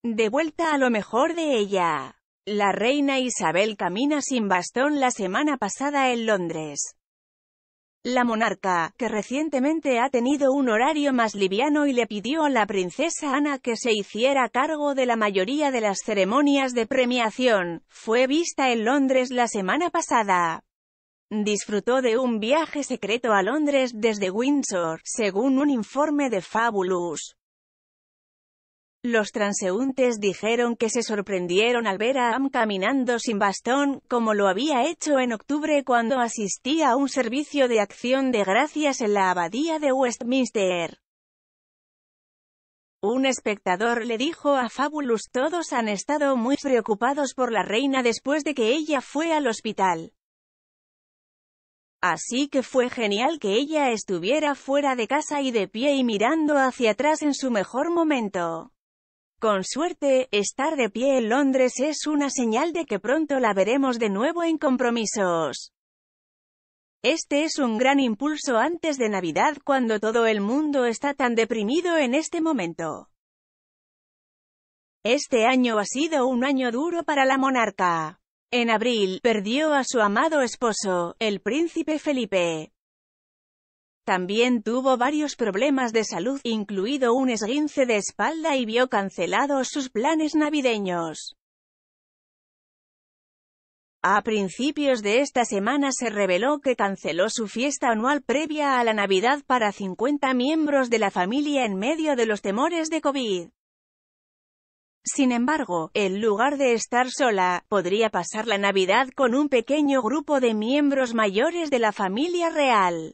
De vuelta a lo mejor de ella. La reina Isabel camina sin bastón la semana pasada en Londres. La monarca, que recientemente ha tenido un horario más liviano y le pidió a la princesa Ana que se hiciera cargo de la mayoría de las ceremonias de premiación, fue vista en Londres la semana pasada. Disfrutó de un viaje secreto a Londres desde Windsor, según un informe de Fabulous. Los transeúntes dijeron que se sorprendieron al ver a Anne caminando sin bastón, como lo había hecho en octubre cuando asistía a un servicio de acción de gracias en la abadía de Westminster. Un espectador le dijo a Fabulous: todos han estado muy preocupados por la reina después de que ella fue al hospital. Así que fue genial que ella estuviera fuera de casa y de pie y mirando hacia atrás en su mejor momento. Con suerte, estar de pie en Londres es una señal de que pronto la veremos de nuevo en compromisos. Este es un gran impulso antes de Navidad cuando todo el mundo está tan deprimido en este momento. Este año ha sido un año duro para la monarca. En abril, perdió a su amado esposo, el príncipe Felipe. También tuvo varios problemas de salud, incluido un esguince de espalda, y vio cancelados sus planes navideños. A principios de esta semana se reveló que canceló su fiesta anual previa a la Navidad para 50 miembros de la familia en medio de los temores de COVID. Sin embargo, en lugar de estar sola, podría pasar la Navidad con un pequeño grupo de miembros mayores de la familia real.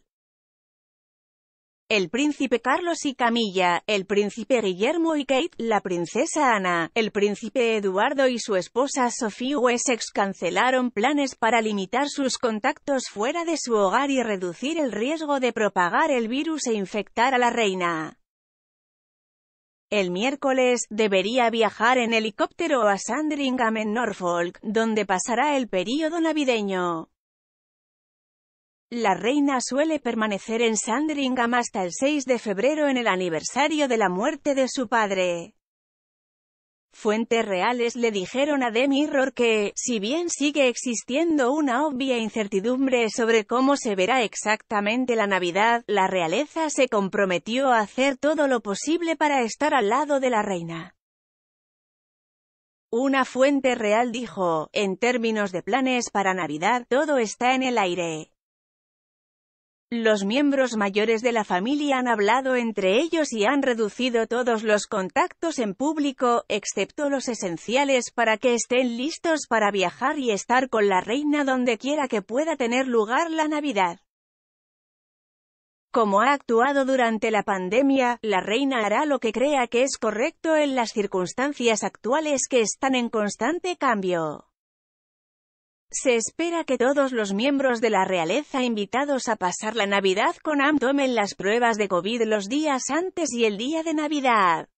El príncipe Carlos y Camilla, el príncipe Guillermo y Kate, la princesa Ana, el príncipe Eduardo y su esposa Sophie Wessex cancelaron planes para limitar sus contactos fuera de su hogar y reducir el riesgo de propagar el virus e infectar a la reina. El miércoles, debería viajar en helicóptero a Sandringham en Norfolk, donde pasará el período navideño. La reina suele permanecer en Sandringham hasta el 6 de febrero en el aniversario de la muerte de su padre. Fuentes reales le dijeron a The Mirror que, si bien sigue existiendo una obvia incertidumbre sobre cómo se verá exactamente la Navidad, la realeza se comprometió a hacer todo lo posible para estar al lado de la reina. Una fuente real dijo: en términos de planes para Navidad, todo está en el aire. Los miembros mayores de la familia han hablado entre ellos y han reducido todos los contactos en público, excepto los esenciales, para que estén listos para viajar y estar con la reina donde quiera que pueda tener lugar la Navidad. Como ha actuado durante la pandemia, la reina hará lo que crea que es correcto en las circunstancias actuales que están en constante cambio. Se espera que todos los miembros de la realeza invitados a pasar la Navidad con Anne tomen las pruebas de COVID los días antes y el día de Navidad.